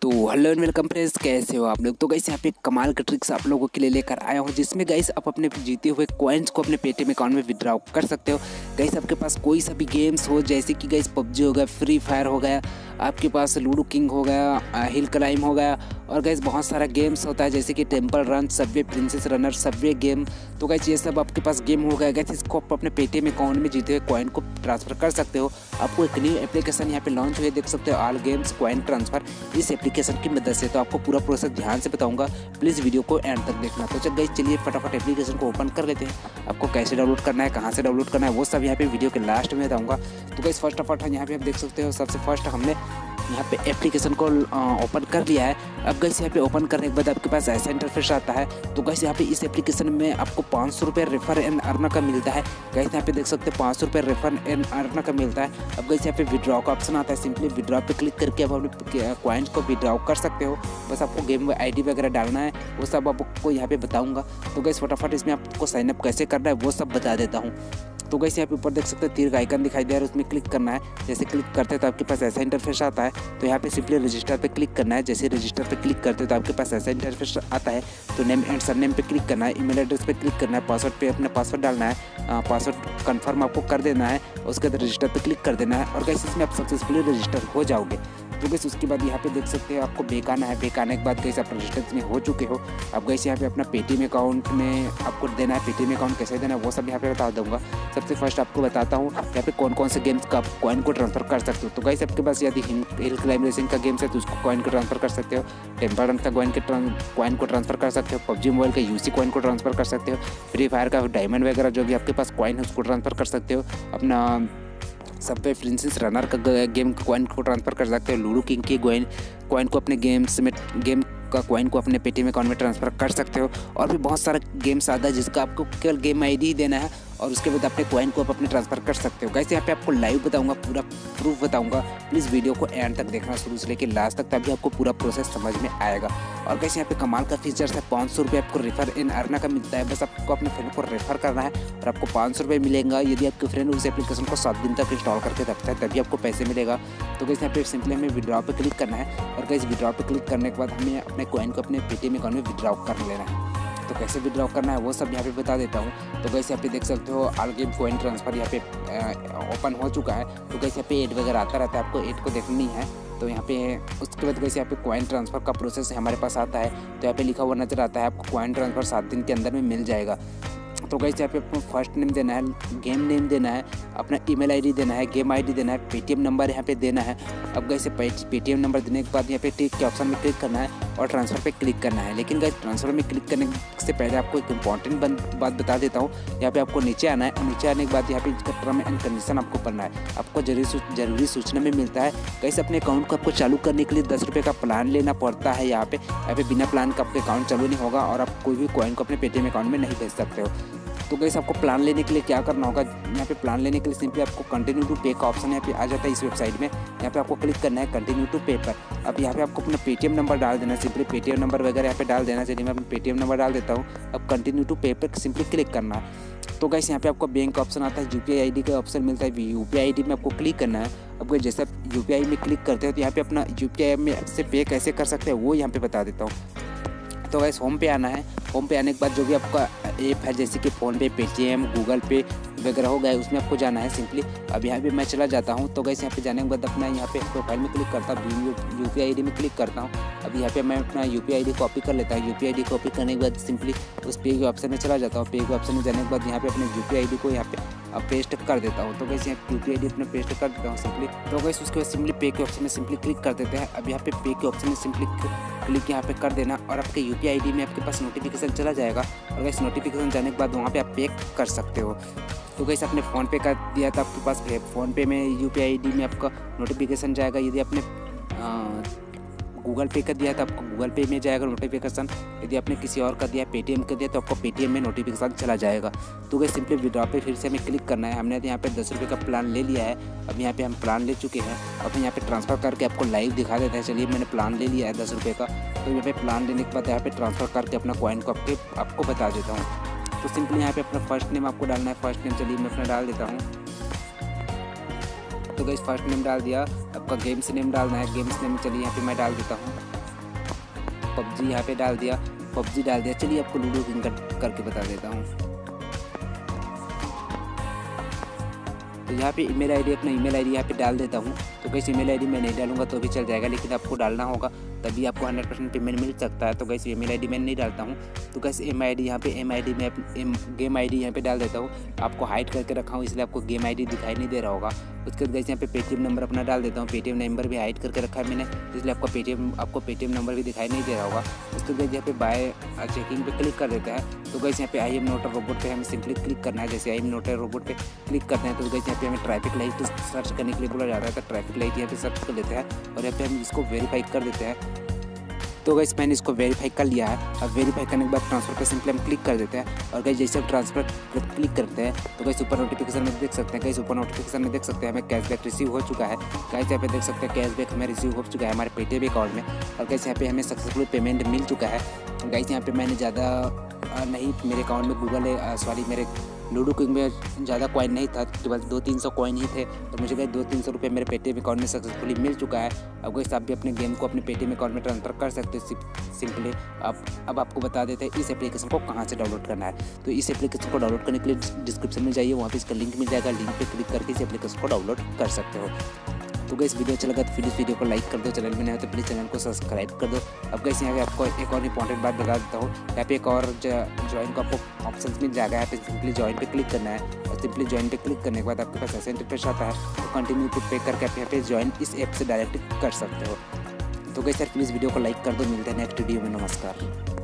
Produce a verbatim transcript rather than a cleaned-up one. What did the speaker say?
तो hello and welcome friends, कैसे हो आप लोग। तो गाइस यहाँ पे कमाल का ट्रिक्स आप लोगों के लिए लेकर आया हूँ, जिसमें गाइस आप अपने जीते हुए कॉइन्स को अपने पेटीएम अकाउंट में विड्रॉ कर सकते हो। गाइस आपके पास कोई सा भी गेम्स हो, जैसे कि गाइस पबजी हो गया, फ्री फायर हो गया, आपके पास लूडो किंग हो गया, हिल क्लाइम हो गया, और गाइस बहुत सारा गेम्स होता है जैसे कि temple run, subway princess runner, subway game. तो गाइस ये सब आपके पास गेम हो गया। गाइस इसको आप अपने पेटीएम अकाउंट में जीते हुए कॉइन को ट्रांसफर कर सकते हो। आपको एक न्यू एप्लीकेशन यहाँ पे लॉन्च हुई, देख सकते हो, ऑल गेम्स कॉइन ट्रांसफर, इस एप्लीकेशन की मदद से। तो आपको पूरा प्रोसेस ध्यान से बताऊंगा, प्लीज़ वीडियो को एंड तक देखना। तो चल गाइस चलिए फटाफट एप्लीकेशन को ओपन कर लेते हैं। आपको कैसे डाउनलोड करना है, कहाँ से डाउनलोड करना है, वो सब यहाँ पे वीडियो के लास्ट में बताऊँगा। तो गाइस फर्स्ट ऑफ ऑल यहाँ पे आप देख सकते हो, सबसे फर्स्ट हमने यहाँ पे एप्लीकेशन को ओपन कर लिया है। अब गाइस यहाँ पे ओपन करने के बाद आपके पास ऐसा इंटरफेस आता है। तो गाइस यहाँ पे इस एप्लीकेशन में आपको पाँच सौ रुपये रेफर एंड अर्न का मिलता है। गाइस यहाँ पे देख सकते हैं पाँच सौ रुपये रेफर एंड अर्न का मिलता है। अब गाइस यहाँ पे विड्रॉ का ऑप्शन आता है, सिंपली विड्रॉ पे क्लिक करके आप अपने कॉइन्स को विड्रॉ कर सकते हो। बस आपको गेम आई डी वगैरह डालना है, वो सब आपको यहाँ पे बताऊँगा। तो गाइस फटाफट इसमें आपको साइनअप कैसे करना है वो सब बता देता हूँ। तो गाइस यहाँ पे ऊपर देख सकते हैं तीर का आइकन दिखाई दे रहा है, उसमें क्लिक करना है। जैसे क्लिक करते हैं तो आपके पास ऐसा इंटरफेस आता है। तो यहाँ पे सिंपली रजिस्टर पे क्लिक करना है। जैसे रजिस्टर पे क्लिक करते हैं तो आपके पास ऐसा इंटरफेस आता है। तो नेम एंड सरनेम पे क्लिक करना है, ईमेल एड्रेस पे क्लिक करना है, पासवर्ड पे अपना पासवर्ड डालना है, पासवर्ड कंफर्म आपको कर देना है, उसके बाद रजिस्टर पे क्लिक कर देना है। और गाइस इसमें आप सक्सेसफुली रजिस्टर हो जाओगे। तो गाइस उसके बाद यहाँ पे देख सकते हैं आपको बैक आना है। बैक आने के बाद गाइस आप रजिस्टर में हो चुके हो। अब गाइस यहाँ पे अपना पेटीएम अकाउंट में आपको देना है। पेटीएम अकाउंट कैसे देना है वो सब यहाँ पे बता दूंगा। सबसे फर्स्ट आपको बताता हूँ यहाँ पे कौन कौन से गेम्स का कॉइन को ट्रांसफर कर सकते हो। तो गाइस आपके पास यदि हिल क्लाइम रेसिंग का गेम्स है तो उसको कॉइन को ट्रांसफर कर सकते हो। टेम्पल रन का कॉइन के कॉइन को ट्रांसफर कर सकते हो। पबजी मोबाइल का यूसी कॉइन को ट्रांसफर कर सकते हो। फ्री फायर का डायमंड वगैरह जो भी आपके पास कॉइन है उसको ट्रांसफर कर सकते हो। अपना सबवे प्रिंसेस रनर का गेम कॉइन को ट्रांसफर कर सकते हो। लूडो किंग की कॉइन कॉइन को अपने गेम्स में गेम का कॉइन को अपने पेटीएम अकाउंट में ट्रांसफर कर सकते हो। और भी बहुत सारा गेम्स आता है जिसका आपको केवल गेम आईडी ही देना है और उसके बाद अपने कॉइन को आप अपने ट्रांसफर कर सकते हो। गाइस यहाँ पे आपको लाइव बताऊंगा, पूरा प्रूफ बताऊंगा। प्लीज़ वीडियो को एंड तक देखना, शुरू से लेकर लास्ट तक, तभी आपको पूरा प्रोसेस समझ में आएगा। और गाइस यहाँ पे कमाल का फीचर्स है, पाँच सौ रुपये आपको रेफर इन अर्न का मिलता है। बस आपको अपने फ्रेंड को रेफर करना है और आपको पाँच सौ रुपये मिलेगा यदि आपके फ्रेंड उस एप्लीकेशन को सात दिन तक इंस्टॉल करके रखता है, तभी आपको पैसे मिलेगा। तो गाइस यहाँ पे सिंपली हमें विड्रॉ पे क्लिक करना है। और गाइस विड्रॉ पे क्लिक करने के बाद हमें अपने कॉइन को अपने पेटीएम अकाउंट में विड्रॉ कर लेना है। तो कैसे विड्रॉ करना है वो सब यहाँ पे बता देता हूँ। तो गाइस यहाँ पे देख सकते हो ऑल गेम कॉइन ट्रांसफर यहाँ पे ओपन हो चुका है। तो गाइस यहाँ पे एड वगैरह आता रहता है, आपको एड को देखनी है। तो यहाँ पे उसके बाद गाइस यहाँ पे कॉइन ट्रांसफ़र का प्रोसेस हमारे पास आता है। तो यहाँ पे लिखा हुआ नजर आता है आपको कॉइन ट्रांसफ़र सात दिन के अंदर में मिल जाएगा। तो गाइस यहाँ पे आपको फर्स्ट नेम देना है, गेम नेम देना है, अपना ईमेल आईडी देना है, गेम आईडी देना है, पेटीएम नंबर यहाँ पे देना है। अब गाइस पेटीएम नंबर देने के बाद यहाँ पे टिक के ऑप्शन में क्लिक करना है और ट्रांसफ़र पे क्लिक करना है। लेकिन गाइस ट्रांसफ़र में क्लिक करने से पहले आपको एक इंपॉर्टेंट बात बता देता हूँ। यहाँ पे आपको नीचे आना है और नीचे आने के बाद यहाँ पे टर्म एंड कंडीशन आपको पढ़ना है। आपको जरूरी जरूरी सूचना में मिलता है गाइस अपने अकाउंट को आपको चालू करने के लिए दस रुपये का प्लान लेना पड़ता है। यहाँ पे यहाँ पे बिना प्लान का आपका अकाउंट चालू नहीं होगा और आप कोई भी कॉइन को अपने पेटीएम अकाउंट में नहीं भेज सकते हो। तो गाइस आपको प्लान लेने के लिए क्या करना होगा, यहाँ पे प्लान लेने के लिए सिंपली आपको कंटिन्यू टू पे का ऑप्शन यहाँ पे आ जाता है इस वेबसाइट में। यहाँ पे आपको क्लिक करना है कंटिन्यू टू पे पर। अब यहाँ पे आपको अपना पेटीएम नंबर डाल देना है, सिंपली पेटीएम नंबर वगैरह यहाँ पे डाल देना। चलिए मैं अपना पेटीएम नंबर डाल देता हूँ। अब कंटिन्यू टू पे पर सिंपली क्लिक करना है। तो गाइस यहाँ पे आपको बैंक का ऑप्शन आता है, यूपीआई आईडी का ऑप्शन मिलता है। यूपीआई आईडी में आपको क्लिक करना है। अब जैसे आप यूपीआई में क्लिक करते हो तो यहाँ पे अपना यूपीआई में से पे कैसे कर सकते हैं वो यहाँ पे बता देता हूँ। तो गाइस होम पे आना है। होम पे आने के बाद जो भी आपका ऐप है जैसे कि फ़ोनपे, पेटीएम, गूगल पे वगैरह हो गया उसमें आपको जाना है सिंपली। अब यहाँ पे मैं चला जाता हूँ। तो गाइस यहाँ पे जाने के बाद अपना यहाँ पे प्रोफाइल में क्लिक करता हूँ, यूपीआई आईडी में क्लिक करता हूँ। अब यहाँ पे मैं अपना यूपीआई आईडी कॉपी कर लेता हूँ। यूपीआई आईडी कॉपी करने के बाद सिंपली उस पे के ऑप्शन में चला जाता हूँ। पे के ऑप्शन में जाने के बाद यहाँ पे अपने यूपीआई आईडी को यहाँ पे पेस्ट कर देता हूँ। तो गाइस यहाँ यूपीआई आईडी अपने पेस्ट कर देता हूँ सिंपली। तो गाइस उसके बाद सिंपली पे के ऑप्शन में सिंपली क्लिक कर देते हैं। अब यहाँ पे पे के ऑप्शन में सिंपली क्लिक यहाँ पे कर देना और आपके यूपीआई आईडी में आपके पास नोटिफिकेशन चला जाएगा। और गाइस नोटिफिकेशन जाने के बाद वहाँ पे आप पे कर सकते हो। तो गाइस आपने फ़ोन पे कर दिया था, आपके पास फ़ोन पे में यूपीआई आईडी में आपका नोटिफिकेशन जाएगा। यदि आपने गूगल पे का दिया तो आपको गूगल पे में जाएगा नोटिफिकेशन। यदि आपने किसी और का दिया, पेटीएम का दिया, तो आपको पेटीएम में नोटिफिकेशन चला जाएगा। तो गाइस सिंपली विड्रॉ पे फिर से हमें क्लिक करना है। हमने यहाँ पे दस रुपये का प्लान ले लिया है। अब यहाँ पे हम प्लान ले चुके हैं। अब यहाँ पे ट्रांसफ़र करके आपको लाइव दिखा देते हैं। चलिए मैंने प्लान ले लिया है दस रुपये का। तो यहाँ पे प्लान लेने के बाद यहाँ पे ट्रांसफ़र करके अपना कॉइन को आपके आपको बता देता हूँ। तो सिंपली यहाँ पे अपना फर्स्ट नेम आपको डालना है। फर्स्ट नेम चलिए मैं अपना डाल देता हूँ। तो तो गाइस फर्स्ट नेम डाल दिया, आपका गेम्स नेम डालना है। गेम्स नेम चलिए यहाँ पे मैं डाल देता हूँ पबजी, यहाँ पे डाल दिया पबजी डाल दिया। चलिए आपको लूडो किंग कर, करके बता देता हूँ। तो यहाँ पे ईमेल आईडी अपना ईमेल आईडी यहाँ पे डाल देता हूँ। तो गाइस ईमेल आईडी मैं नहीं डालूंगा तो भी चल जाएगा, लेकिन आपको डालना होगा तभी आपको हंड्रेड परसेंट पेमेंट मिल सकता है। तो गाइस ईमेल आईडी मैं नहीं डालता हूँ। तो गाइस एम आई डी यहाँ पे एम आई डी में एम गेम आई डी यहाँ पे डाल देता हूँ। आपको हाइड करके रखा हूँ इसलिए आपको गेम आई डी दिखाई नहीं दे रहा होगा। उसके बाद गाइस यहाँ पे पेटीएम नंबर अपना डाल देता हूँ। पेटीएम नंबर भी हाइड करके रखा है मैंने, इसलिए आपका पेटीएम आपको पेटीएम नंबर भी दिखाई नहीं दे रहा होगा। उसके बाद यहाँ पे बाय चेकिंग पे क्लिक कर देता है। तो गाइस यहाँ पे I am not a robot पे हमें सिंपली क्लिक करना है। जैसे I am not a robot पे क्लिक करते हैं तो गाइस यहाँ पे हमें ट्रैफिक लाइट सर्च करने के लिए बोला जाता है। तो ट्रैफिक लाइट यहाँ पे सर्च कर लेते हैं और यहाँ पे हम इसको वेरीफाई कर देते हैं। तो गाइस मैंने इसको वेरीफाई कर लिया है। अब वेरीफाई करने के बाद ट्रांसफर पर सिंपली हम क्लिक कर देते हैं और गाइस जैसे हम ट्रांसफर पर क्लिक करते हैं तो गाइस ऊपर नोटिफिकेशन में देख सकते हैं गाइस ऊपर नोटिफिकेशन में देख सकते हैं हमें कैशबैक रिसीव हो चुका है। गाइस यहाँ पे देख सकते हैं कैशबैक हमें रिसीव हो चुका है हमारे पेटीएम अकाउंट में। और गाइस यहाँ पे हमें सक्सेसफुल पेमेंट मिल चुका है। गाइस यहाँ पे मैंने ज़्यादा नहीं, मेरे अकाउंट में गूगल सॉरी मेरे लूडो किंग में ज़्यादा कॉइन नहीं था, केवल दो तीन सौ कॉइन ही थे। तो मुझे गए दो तीन सौ रुपये मेरे पेटीएम अकाउंट में सक्सेसफुली मिल चुका है। अब गाइस आप भी अपने गेम को अपने पेटीएम अकाउंट में ट्रांसफर कर सकते हो सिंपली। अब अब आपको बता देते हैं इस एप्लीकेशन को कहाँ से डाउनलोड करना है। तो इस एप्लीकेशन को डाउनलोड करने के लिए डिस्क्रिप्शन में जाइए, वहाँ पे इसका लिंक मिल जाएगा। लिंक पे क्लिक करके इस एप्लीकेशन को डाउनलोड कर सकते हो। तो गाइस वीडियो अच्छा लगा तो प्लीज़ वीडियो को लाइक कर दो, चैनल में नए हो तो प्लीज़ चैनल को सब्सक्राइब कर दो। अब गाइस यहाँ पे आपको एक और इंपॉर्टेंट बात बता देता हूँ, यहाँ पे एक और ज्वाइन का आपको ऑप्शन मिल जाएगा। यहाँ पे सिंपली ज्वाइन पे क्लिक करना है और सिंपली ज्वाइन पे क्लिक करने के बाद आपके पास ऐसा इंटरफेस आता है। तो कंटिन्यू टू पे करके आप यहाँ पे ज्वाइन इस ऐप से डायरेक्ट कर सकते हो। तो गाइस यार प्लीज़ वीडियो को लाइक कर दो। मिलते हैं नेक्स्ट वीडियो में, नमस्कार।